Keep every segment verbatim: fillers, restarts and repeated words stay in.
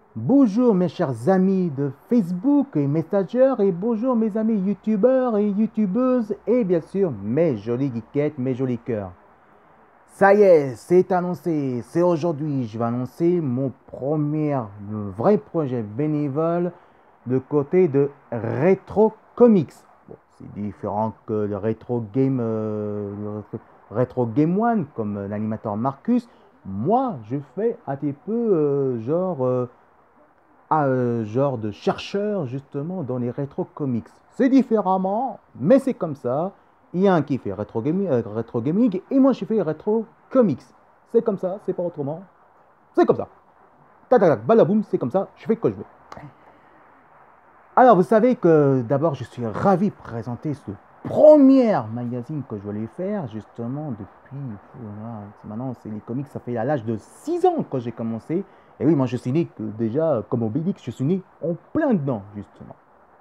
Bonjour mes chers amis de Facebook et Messenger et bonjour mes amis youtubeurs et youtubeuses et bien sûr mes jolies geekettes, mes jolis cœurs. Ça y est, c'est annoncé, c'est aujourd'hui, je vais annoncer mon premier vrai projet bénévole de côté de Retro Comics. Bon, c'est différent que le Retro Game, euh, le Retro Game One comme l'animateur Marcus. Moi, je fais un petit peu euh, genre euh, à, euh, genre de chercheur justement dans les rétro comics. C'est différemment, mais c'est comme ça. Il y a un qui fait rétro gaming, euh, rétro gaming et moi je fais rétro comics. C'est comme ça, c'est pas autrement. C'est comme ça. Tac tac tac, balaboum, c'est comme ça, je fais ce que je veux. Alors vous savez que d'abord je suis ravi de présenter ce premier magazine que je voulais faire justement depuis, voilà, maintenant c'est les comics, ça fait à l'âge de six ans que j'ai commencé. Et oui, moi je suis né que déjà comme Obélix, je suis né en plein dedans justement.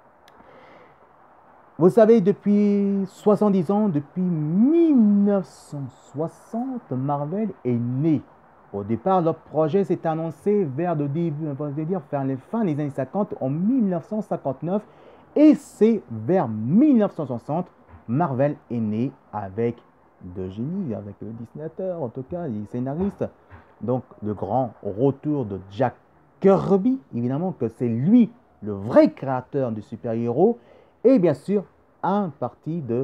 Vous savez, depuis soixante-dix ans, depuis mille neuf cent soixante, Marvel est né. Au départ, leur projet s'est annoncé vers le début, on va dire, vers les fins des années cinquante, en mille neuf cent cinquante-neuf. Et c'est vers mille neuf cent soixante, Marvel est né avec deux génies, avec le dessinateur, en tout cas, les scénaristes. Donc, le grand retour de Jack Kirby, évidemment que c'est lui le vrai créateur du super-héros. Et bien sûr, un parti de,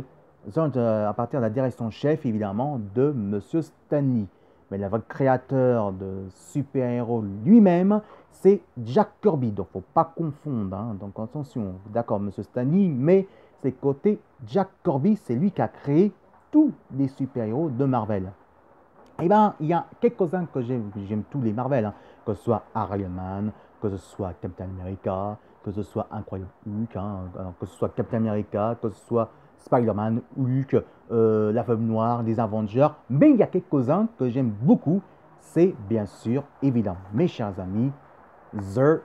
à partir de la direction chef, évidemment, de Monsieur Stanley. Mais le créateur de super-héros lui-même, c'est Jack Kirby. Donc, il ne faut pas confondre. Hein. Donc, attention, d'accord, Monsieur Stanley, mais c'est côté Jack Kirby, c'est lui qui a créé tous les super-héros de Marvel. Eh bien, il y a quelques-uns que j'aime, j'aime tous les Marvel, hein. Que ce soit Iron Man, que ce soit Captain America, que ce soit Incroyable Hulk, hein, que ce soit Captain America, que ce soit Spider-Man, Hulk, euh, la Femme Noire, les Avengers. Mais il y a quelques-uns que j'aime beaucoup. C'est bien sûr, évidemment, mes chers amis, The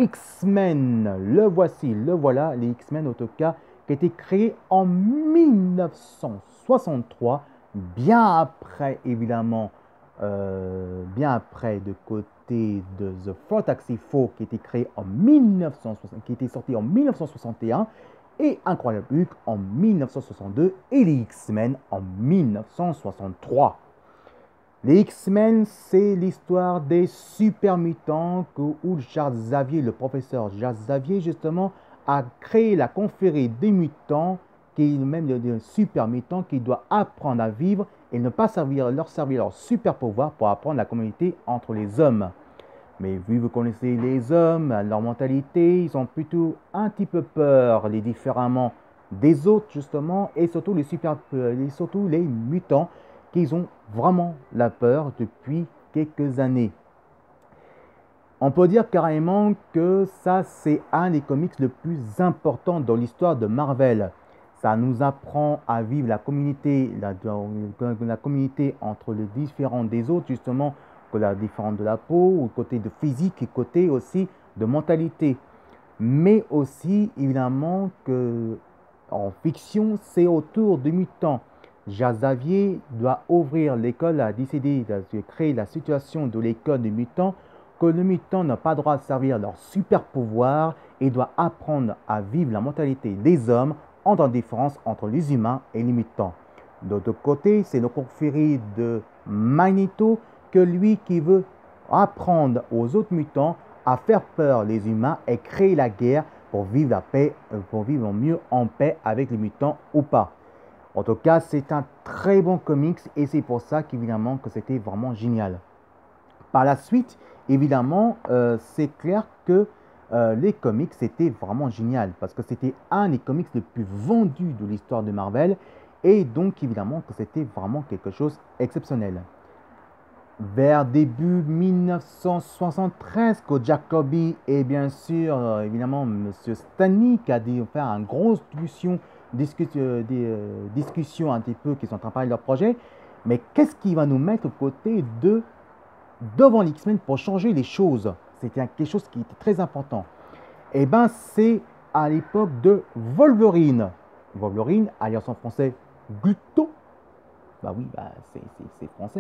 X-Men. Le voici, le voilà, les X-Men en tout cas, qui a été créé en mille neuf cent soixante-trois, bien après évidemment, euh, bien après de côté de The Fantastic Four qui a été créé en mille neuf cent soixante, qui était sorti en mille neuf cent soixante et un, et Incroyable Hulk en mille neuf cent soixante-deux et les X-Men en mille neuf cent soixante-trois. Les X-Men, c'est l'histoire des super mutants que, où Charles Xavier, le professeur Charles Xavier, justement, a créé la confrérie des mutants, qui est même des super mutants, qui doit apprendre à vivre et ne pas servir, leur servir leur super pouvoir pour apprendre la communauté entre les hommes. Mais vu que vous connaissez les hommes, leur mentalité, ils ont plutôt un petit peu peur, les différemment des autres justement, et surtout les super, et surtout les mutants, qu'ils ont vraiment la peur depuis quelques années. On peut dire carrément que ça, c'est un des comics le plus important dans l'histoire de Marvel. Ça nous apprend à vivre la communauté, la, la communauté entre les différents des autres, justement, que la différence de la peau, ou côté de physique et côté aussi de mentalité. Mais aussi, évidemment, que en fiction, c'est autour de mutants. Jacques Xavier doit ouvrir l'école, a décidé de créer la situation de l'école des mutants, que le mutant n'a pas le droit de servir leur super pouvoir et doit apprendre à vivre la mentalité des hommes en différence entre les humains et les mutants. D'autre côté, c'est le confrérie de Magneto que lui qui veut apprendre aux autres mutants à faire peur les humains et créer la guerre pour vivre la paix, pour vivre mieux en paix avec les mutants ou pas. En tout cas, c'est un très bon comics et c'est pour ça qu'évidemment que c'était vraiment génial. Par la suite, évidemment, euh, c'est clair que euh, les comics, c'était vraiment génial parce que c'était un des comics les plus vendus de l'histoire de Marvel et donc évidemment que c'était vraiment quelque chose d'exceptionnel. Vers début mille neuf cent soixante-treize, que Jack Kirby et bien sûr, euh, évidemment, Monsieur Stanley qui a dû faire une grosse discussion, discussion, euh, des euh, discussions un petit peu qui sont en train de parler de leur projet. Mais qu'est-ce qui va nous mettre aux côtés de devant l'X-Men pour changer les choses? C'était quelque chose qui était très important. Et bien, c'est à l'époque de Wolverine. Wolverine, alias en français Gluto. Bah oui, bah c'est français, hein.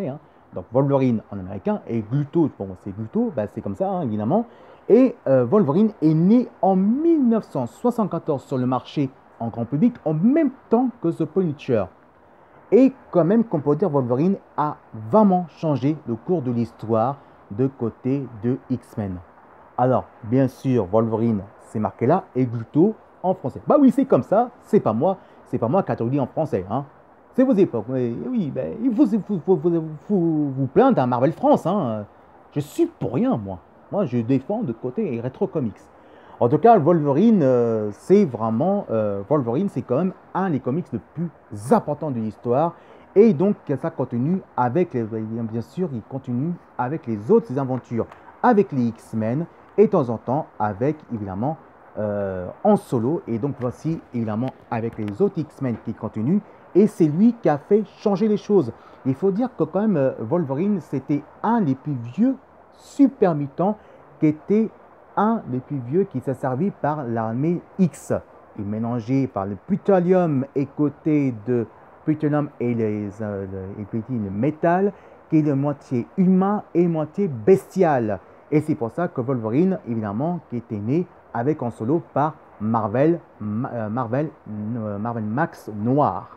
donc Wolverine en américain, et Gluto, bon c'est Gluto, bah, c'est comme ça hein, évidemment. Et euh, Wolverine est né en mille neuf cent soixante-quatorze sur le marché en grand public, en même temps que The Punisher. Et quand même, qu'on peut dire, Wolverine a vraiment changé le cours de l'histoire de côté de X-Men. Alors, bien sûr, Wolverine, c'est marqué là, et Gluto en français. Bah oui, c'est comme ça, c'est pas moi, c'est pas moi qui a traduit en français, hein. C'est vos époques. Oui, oui ben, il faut, faut, faut, faut, faut vous plaindre à Marvel France, hein. Je suis pour rien, moi. Moi, je défends de côté Retro Comics. En tout cas, Wolverine, euh, c'est vraiment... Euh, Wolverine, c'est quand même un des comics les plus importants de l'histoire. Et donc, ça continue avec... Les, bien sûr, il continue avec les autres aventures. Avec les X-Men. Et de temps en temps, avec, évidemment, euh, en solo. Et donc, voici, évidemment, avec les autres X-Men qui continuent. Et c'est lui qui a fait changer les choses. Il faut dire que quand même, Wolverine, c'était un des plus vieux super mutants qui était un des plus vieux qui s'est servi par l'armée X. Il mélangeait par le plutonium et côté de plutonium et les, euh, le, et le métal, qui est de moitié humain et moitié bestial. Et c'est pour ça que Wolverine, évidemment, qui était né avec en solo par Marvel, euh, Marvel, euh, Marvel Max Noir.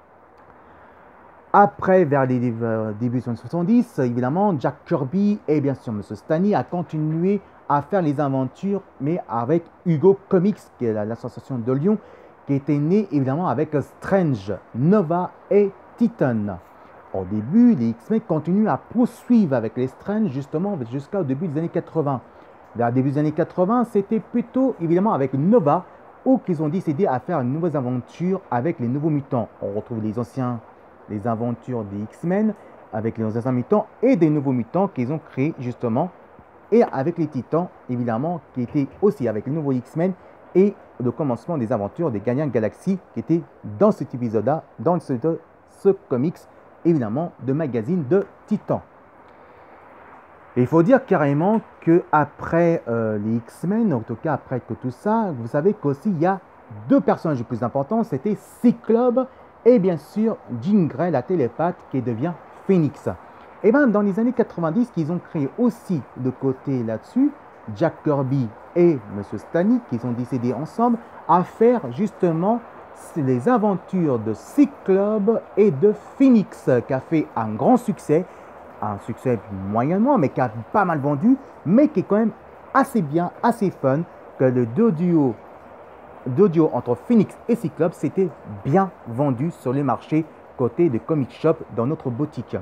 Après, vers les débuts des années soixante-dix, évidemment, Jack Kirby et bien sûr M. Stan Lee a continué à faire les aventures, mais avec Hugo Comics, qui est l'association de Lyon, qui était née évidemment avec Strange, Nova et Titan. Au début, les X-Men continuent à poursuivre avec les Strange, justement, jusqu'au début des années quatre-vingt. Vers le début des années quatre-vingt, c'était plutôt évidemment avec Nova, où ils ont décidé à faire une nouvelle aventure avec les nouveaux mutants. On retrouve les anciens, les aventures des X-Men, avec les anciens mutants et des nouveaux mutants qu'ils ont créés justement. Et avec les Titans, évidemment, qui étaient aussi avec les nouveaux X-Men et le commencement des aventures des Gardiens de Galaxie qui étaient dans cet épisode-là, dans ce, ce comics, évidemment, de magazine de Titans. Et il faut dire carrément qu'après euh, les X-Men, en tout cas après que tout ça, vous savez qu'aussi il y a deux personnages les plus importants, c'était Cyclope et bien sûr Jean Grey, la télépathe qui devient Phoenix. Et bien dans les années quatre-vingt-dix, qu'ils ont créé aussi de côté là-dessus, Jack Kirby et M. Stan Lee, qui ont décidé ensemble à faire justement les aventures de Cyclope et de Phoenix, qui a fait un grand succès, un succès moyennement, mais qui a pas mal vendu, mais qui est quand même assez bien, assez fun, que le deux duos, deux duos entre Phoenix et Cyclope s'était bien vendu sur les marchés côté de comic shop dans notre boutique.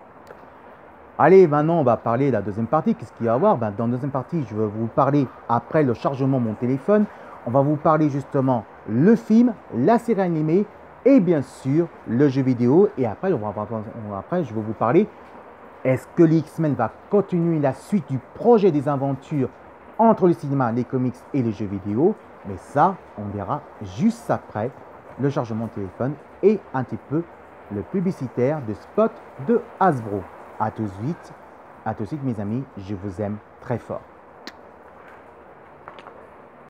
Allez, maintenant on va parler de la deuxième partie. Qu'est-ce qu'il va y avoir? Ben, dans la deuxième partie, je vais vous parler, après le chargement de mon téléphone, on va vous parler justement le film, la série animée et bien sûr le jeu vidéo. Et après, on va, on va, après je vais vous parler, est-ce que les X-Men va continuer la suite du projet des aventures entre le cinéma, les comics et les jeux vidéo? Mais ça, on verra juste après le chargement de téléphone et un petit peu le publicitaire de spot de Hasbro. A tout de suite, à tout de suite mes amis, je vous aime très fort.